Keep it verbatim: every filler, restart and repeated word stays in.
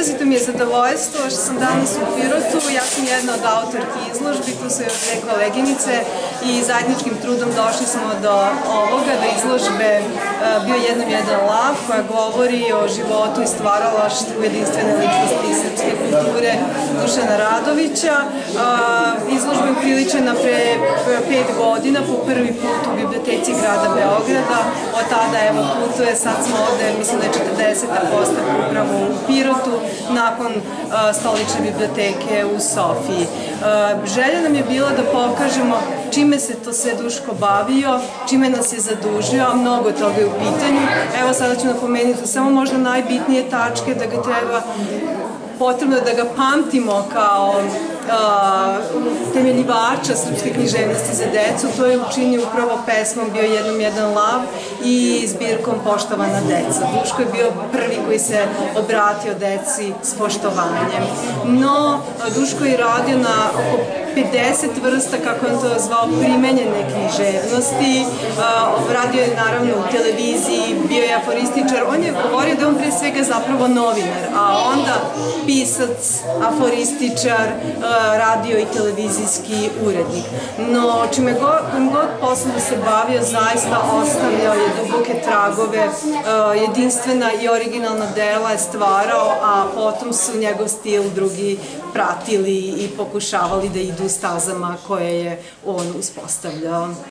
Izrazito mi je zadovoljstvo što sam danas u Pirotu. Ja sam jedna od autorki izložbi, tu su još dve koleginice i zajedničkim trudom došli smo do ovoga, do izložbe Bio jednom jedan lav, koja govori o životu i stvaralaštvu jedinstvene ličnosti srpske kulture Dušana Radovića. Izložba je upriličena pre pet godina, po prvi put u biblioteci grada Beograda. Od tada evo putuje, sad smo ovde, mislim da je četrdeseta postavka upravo u Pirotu, nakon stolične biblioteke u Sofiji. Želja nam je bila da pokažemo čime se to sve Duško bavio, čime nas je zadužio, a mnogo toga je u pitanju. Evo sada ću napomenuti samo možda najbitnije tačke, da ga treba, potrebno da ga pamtimo kao temeljivača srpske književnosti za decu. To je učinio upravo pesmom Bio jednom jedan lav i zbirkom Poštovana deca. Duško je bio prvi koji se obratio deci s poštovanjem. No, Duško je radio na oko pedeset vrsta, kako on to zvao, primenjene književnosti. Radio je naravno u televiziji, bio je aforističar. On je govorio da je on pre svega zapravo novinar, a onda pisac, aforističar, radio i televizijski urednik. No, čime god posebno se bavio, zaista ostavljao je duboke tragove, jedinstvena i originalna dela je stvarao, a potom su njegov stil drugi pratili i pokušavali da idu stazama koje je on uspostavljao.